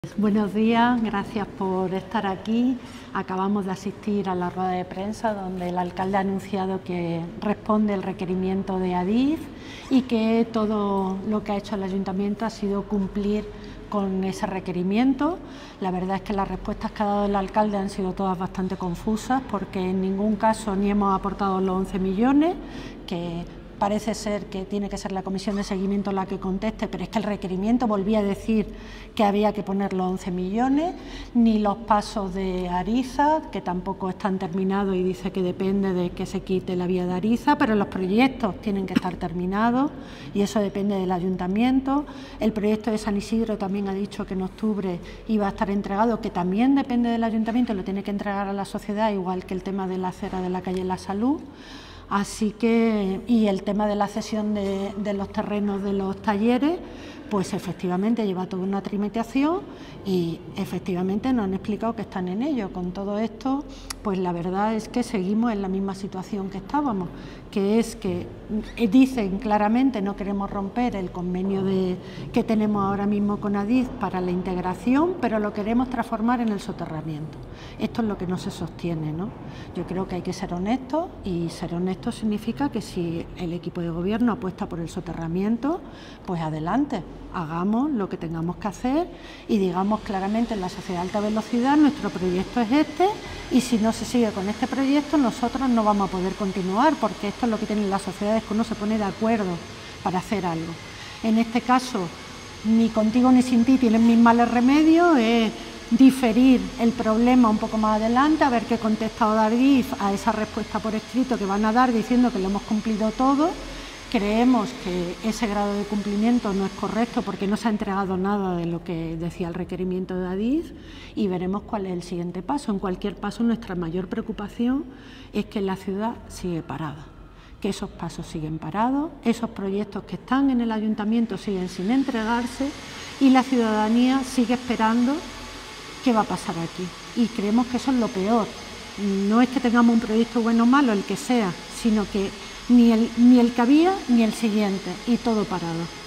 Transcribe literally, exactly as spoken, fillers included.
Buenos días, gracias por estar aquí. Acabamos de asistir a la rueda de prensa donde el alcalde ha anunciado que responde el requerimiento de Adif y que todo lo que ha hecho el ayuntamiento ha sido cumplir con ese requerimiento. La verdad es que las respuestas que ha dado el alcalde han sido todas bastante confusas porque en ningún caso ni hemos aportado los once millones, que parece ser que tiene que ser la comisión de seguimiento la que conteste, pero es que el requerimiento volvía a decir que había que poner los once millones, ni los pasos de Ariza, que tampoco están terminados y dice que depende de que se quite la vía de Ariza, pero los proyectos tienen que estar terminados y eso depende del ayuntamiento. El proyecto de San Isidro también ha dicho que en octubre iba a estar entregado, que también depende del ayuntamiento, lo tiene que entregar a la sociedad, igual que el tema de la acera de la calle La Salud. Así que, y el tema de la cesión de, de los terrenos de los talleres, pues efectivamente lleva toda una tramitación y efectivamente nos han explicado que están en ello. Con todo esto, pues la verdad es que seguimos en la misma situación que estábamos, que es que dicen claramente no queremos romper el convenio de, que tenemos ahora mismo con Adif para la integración, pero lo queremos transformar en el soterramiento. Esto es lo que no se sostiene, ¿no? Yo creo que hay que ser honestos y ser honestos significa que si el equipo de gobierno apuesta por el soterramiento, pues adelante, hagamos lo que tengamos que hacer y digamos claramente en la sociedad de alta velocidad nuestro proyecto es este y si no se sigue con este proyecto nosotros no vamos a poder continuar porque esto es lo que tienen las sociedades, que uno se pone de acuerdo para hacer algo. En este caso, ni contigo ni sin ti tienen mis males remedios, es diferir el problema un poco más adelante, a ver qué contesta Adif a esa respuesta por escrito que van a dar diciendo que lo hemos cumplido todo. Creemos que ese grado de cumplimiento no es correcto porque no se ha entregado nada de lo que decía el requerimiento de Adif y veremos cuál es el siguiente paso. En cualquier paso, nuestra mayor preocupación es que la ciudad sigue parada, que esos pasos siguen parados, esos proyectos que están en el ayuntamiento siguen sin entregarse y la ciudadanía sigue esperando qué va a pasar aquí. Y creemos que eso es lo peor. No es que tengamos un proyecto bueno o malo, el que sea, sino que ni el, ni el que había ni el siguiente, y todo parado.